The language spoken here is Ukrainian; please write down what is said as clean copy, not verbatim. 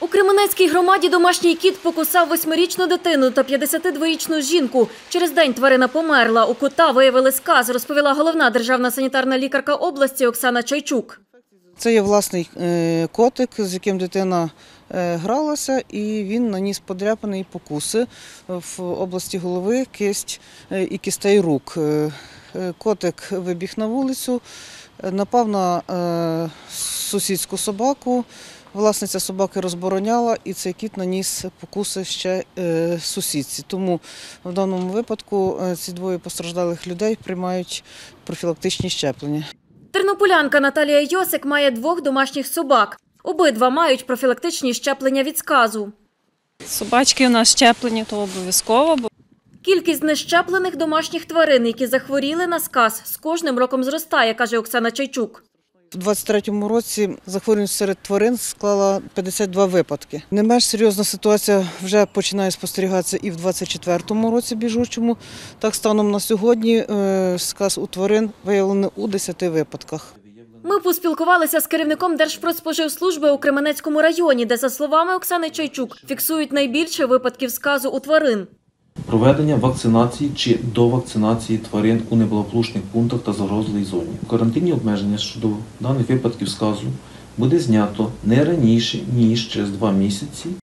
У Кременецькій громаді домашній кіт покусав 8-річну дитину та 52-річну жінку. Через день тварина померла. У кота виявили сказ, розповіла головна державна санітарна лікарка області Оксана Чайчук. Це є власний котик, з яким дитина гралася, і він наніс подряпини і покуси в області голови, кисть і кістей рук. Котик вибіг на вулицю, напав на сусідську собаку. Власниця собаки розбороняла, і цей кіт наніс покуси ще сусідці. Тому в даному випадку ці двоє постраждалих людей приймають профілактичні щеплення. Тернополянка Наталія Йосик має 2 домашніх собак. Обидва мають профілактичні щеплення від сказу. Собачки у нас щеплені, то обов'язково. Кількість нещеплених домашніх тварин, які захворіли на сказ, з кожним роком зростає, каже Оксана Чайчук. У 2023 році захворюваність серед тварин склала 52 випадки. Не менш серйозна ситуація вже починає спостерігатися і в 2024 році біжучому. Так, станом на сьогодні сказ у тварин виявлено у 10 випадках. Ми поспілкувалися з керівником Держпродспоживслужби у Кременецькому районі, де, за словами Оксани Чайчук, фіксують найбільше випадків сказу у тварин. Проведення вакцинації чи довакцинації тварин у неблагополучних пунктах та загрозливій зоні. Карантинні обмеження щодо даних випадків сказу буде знято не раніше, ніж через 2 місяці